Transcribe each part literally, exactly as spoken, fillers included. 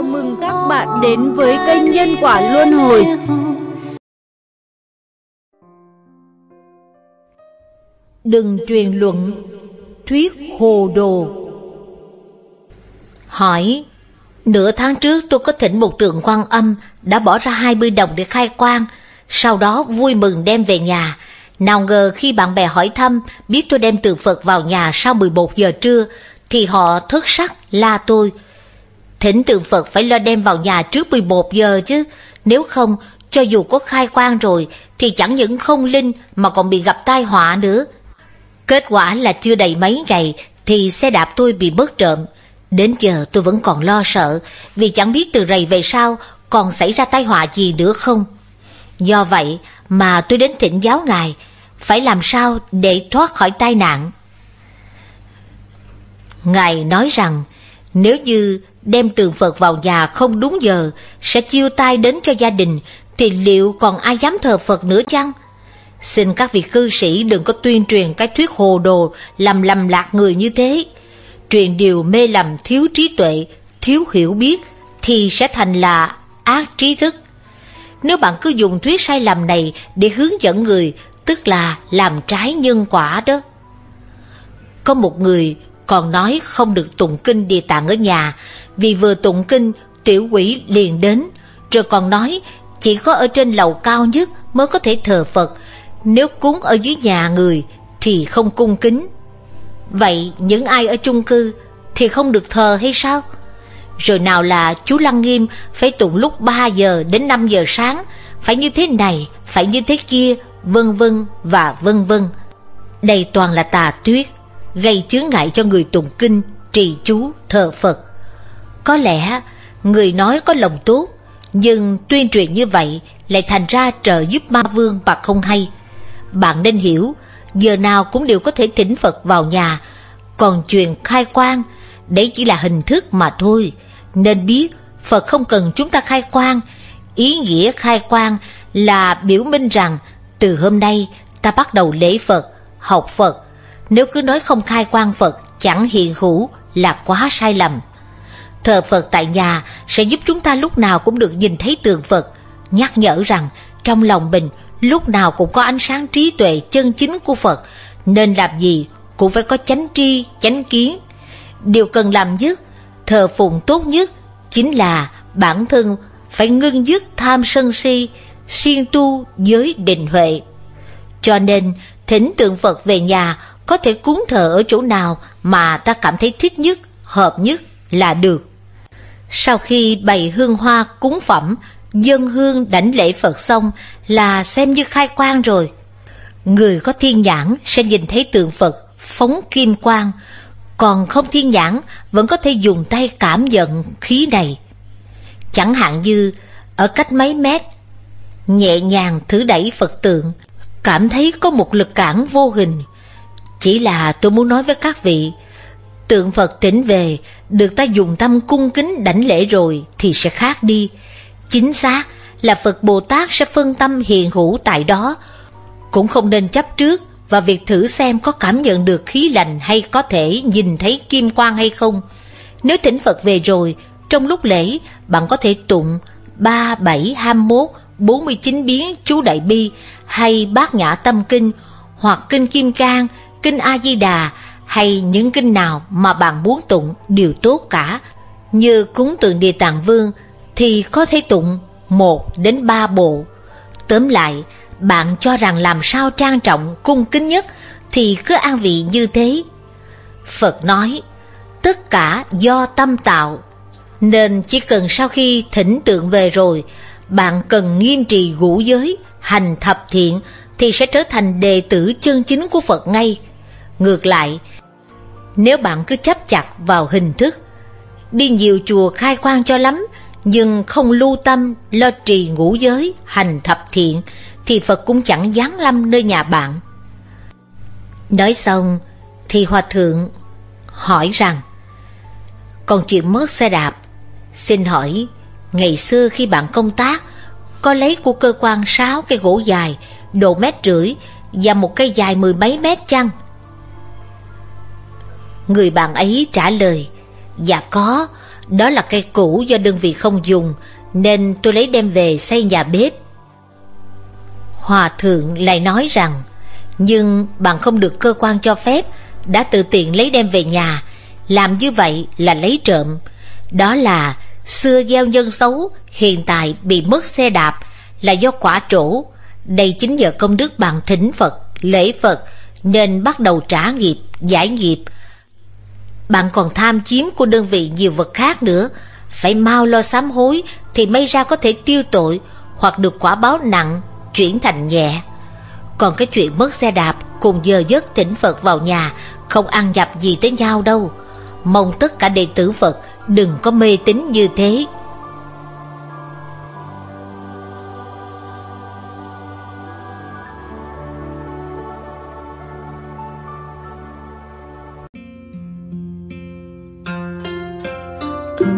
Chào mừng các bạn đến với kênh Nhân Quả Luân Hồi. Đừng truyền luận thuyết hồ đồ. Hỏi: nửa tháng trước tôi có thỉnh một tượng Quan Âm, đã bỏ ra hai mươi đồng để khai quang, sau đó vui mừng đem về nhà. Nào ngờ khi bạn bè hỏi thăm biết tôi đem tượng Phật vào nhà sau mười một giờ trưa thì họ thất sắc la tôi: thỉnh tượng Phật phải lo đem vào nhà trước mười một giờ chứ, nếu không cho dù có khai quang rồi thì chẳng những không linh mà còn bị gặp tai họa nữa. Kết quả là chưa đầy mấy ngày thì xe đạp tôi bị mất trộm. Đến giờ tôi vẫn còn lo sợ, vì chẳng biết từ rày về sau còn xảy ra tai họa gì nữa không. Do vậy mà tôi đến thỉnh giáo ngài, phải làm sao để thoát khỏi tai nạn. Ngài nói rằng nếu như đem tượng Phật vào nhà không đúng giờ sẽ chiêu tai đến cho gia đình, thì liệu còn ai dám thờ Phật nữa chăng? Xin các vị cư sĩ đừng có tuyên truyền cái thuyết hồ đồ làm lầm lạc người như thế. Truyền điều mê lầm thiếu trí tuệ, thiếu hiểu biết thì sẽ thành là ác trí thức. Nếu bạn cứ dùng thuyết sai lầm này để hướng dẫn người, tức là làm trái nhân quả đó. Có một người còn nói không được tụng kinh Địa Tạng ở nhà, vì vừa tụng kinh tiểu quỷ liền đến, rồi còn nói chỉ có ở trên lầu cao nhất mới có thể thờ Phật, nếu cúng ở dưới nhà người thì không cung kính. Vậy những ai ở chung cư thì không được thờ hay sao? Rồi nào là chú Lăng Nghiêm phải tụng lúc ba giờ đến năm giờ sáng, phải như thế này, phải như thế kia, vân vân và vân vân. Đây toàn là tà tuyết, gây chướng ngại cho người tụng kinh, trì chú, thờ Phật. Có lẽ người nói có lòng tốt, nhưng tuyên truyền như vậy lại thành ra trợ giúp ma vương mà không hay. Bạn nên hiểu, giờ nào cũng đều có thể thỉnh Phật vào nhà, còn chuyện khai quang đấy chỉ là hình thức mà thôi. Nên biết Phật không cần chúng ta khai quang. Ý nghĩa khai quang là biểu minh rằng từ hôm nay ta bắt đầu lễ Phật, học Phật. Nếu cứ nói không khai quang Phật chẳng hiện hữu là quá sai lầm. Thờ Phật tại nhà sẽ giúp chúng ta lúc nào cũng được nhìn thấy tượng Phật, nhắc nhở rằng trong lòng mình lúc nào cũng có ánh sáng trí tuệ chân chính của Phật, nên làm gì cũng phải có chánh tri, chánh kiến. Điều cần làm nhất, thờ phụng tốt nhất chính là bản thân phải ngưng dứt tham sân si, siêng tu giới định huệ. Cho nên thỉnh tượng Phật về nhà có thể cúng thờ ở chỗ nào mà ta cảm thấy thích nhất, hợp nhất là được. Sau khi bày hương hoa cúng phẩm, dâng hương đảnh lễ Phật xong là xem như khai quang rồi. Người có thiên nhãn sẽ nhìn thấy tượng Phật phóng kim quang, còn không thiên nhãn vẫn có thể dùng tay cảm nhận khí này. Chẳng hạn như ở cách mấy mét, nhẹ nhàng thử đẩy Phật tượng, cảm thấy có một lực cản vô hình. Chỉ là tôi muốn nói với các vị, tượng Phật thỉnh về được ta dùng tâm cung kính đảnh lễ rồi thì sẽ khác đi. Chính xác là Phật Bồ Tát sẽ phân tâm hiện hữu tại đó. Cũng không nên chấp trước và việc thử xem có cảm nhận được khí lành hay có thể nhìn thấy kim quang hay không. Nếu thỉnh Phật về rồi, trong lúc lễ bạn có thể tụng ba, bảy, hai mươi mốt, bốn mươi chín biến chú Đại Bi hay Bát Nhã Tâm Kinh, hoặc Kinh Kim Cang, Kinh A Di Đà, hay những kinh nào mà bạn muốn tụng đều tốt cả. Như cúng tượng Địa Tạng Vương thì có thể tụng một đến ba bộ. Tóm lại, bạn cho rằng làm sao trang trọng, cung kính nhất thì cứ an vị như thế. Phật nói, tất cả do tâm tạo, nên chỉ cần sau khi thỉnh tượng về rồi, bạn cần nghiêm trì ngũ giới, hành thập thiện thì sẽ trở thành đệ tử chân chính của Phật ngay. Ngược lại, nếu bạn cứ chấp chặt vào hình thức, đi nhiều chùa khai quang cho lắm, nhưng không lưu tâm lo trì ngũ giới, hành thập thiện, thì Phật cũng chẳng giáng lâm nơi nhà bạn. Nói xong thì Hòa Thượng hỏi rằng, còn chuyện mất xe đạp, xin hỏi ngày xưa khi bạn công tác có lấy của cơ quan sáu cây gỗ dài độ mét rưỡi và một cây dài mười mấy mét chăng? Người bạn ấy trả lời, dạ có, Đó là cây cũ do đơn vị không dùng, nên tôi lấy đem về xây nhà bếp. Hòa thượng lại nói rằng, nhưng bạn không được cơ quan cho phép, đã tự tiện lấy đem về nhà, làm như vậy là lấy trộm. Đó là xưa gieo nhân xấu, hiện tại bị mất xe đạp, là do quả trổ. Đây chính nhờ công đức bạn thỉnh Phật, lễ Phật, nên bắt đầu trả nghiệp, giải nghiệp. Bạn còn tham chiếm của đơn vị nhiều vật khác nữa, phải mau lo sám hối thì may ra có thể tiêu tội, hoặc được quả báo nặng chuyển thành nhẹ. Còn cái chuyện mất xe đạp cùng giờ giấc thỉnh Phật vào nhà không ăn nhập gì tới nhau đâu. Mong tất cả đệ tử Phật đừng có mê tín như thế.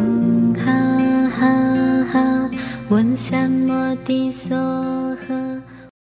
ha ha ha, 闻三摩地梭诃。